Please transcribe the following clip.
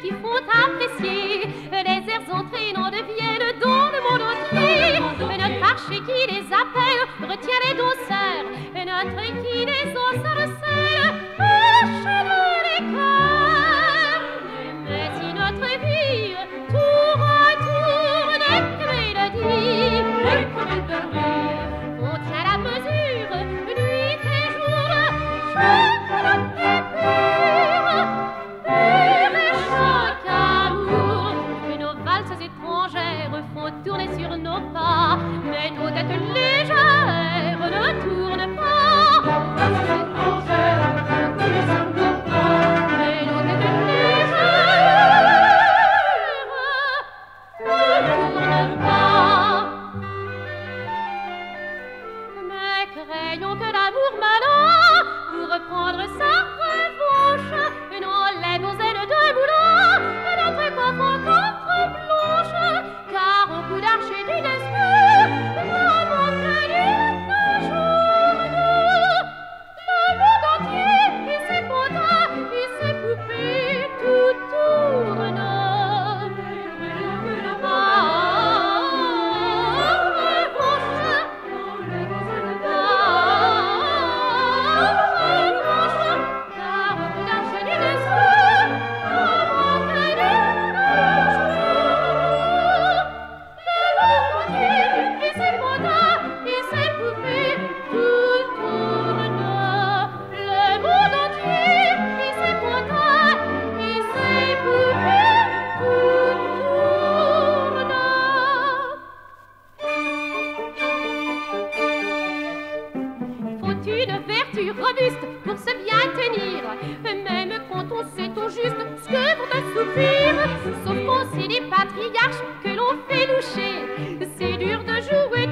qui font apprécier les airs entraînants de Vienne dans le monde entier. Notre archer qui les appelle retient les douceurs, notre qui les ensorcelle achève les cœurs. Mais si notre vie tour à tour n'est que mélodie, on tient la mesure nuit et jour, chaque note est pure, pure et chaque amour. Et nos valses étrangères font tourner sur nos pas, mais nos têtes légères ne tournent pas. Valses étrangères font tourner sur nos pas, mais nos têtes légères ne tournent pas. Mais craignons que l'amour malin, pour reprendre sa revanche, n'enlève aux ailes de moulin notre coiffe encore blanche, car au coup d'archer du destin, vraiment caillé nos jours. Le monde entier et ses potins et ses poupées tout tourne. Robuste pour se bien tenir, même quand on sait tout juste ce que vont assouvir. Sauf qu'on sait les patriarches que l'on fait loucher, c'est dur de jouer